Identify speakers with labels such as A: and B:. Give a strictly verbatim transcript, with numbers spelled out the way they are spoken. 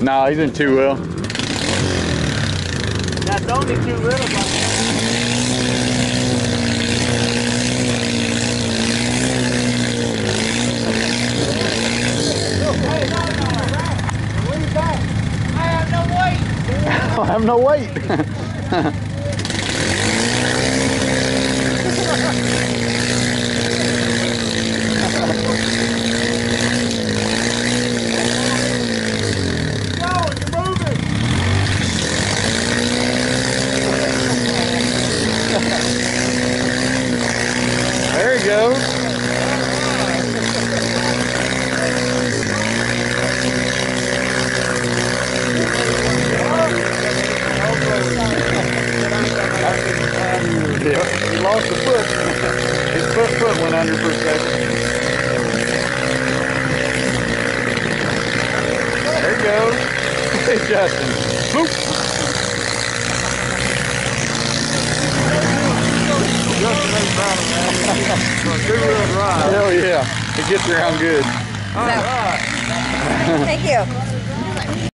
A: No, he's in two wheel.
B: That's only two wheels. Hey, no, no, what is that? I have no weight.
A: I have no weight. There he goes. Yeah, he lost the foot. His foot foot went under for a second. There he goes. Hey, Justin. Boop. Hell yeah. It gets around good.
C: So, thank you.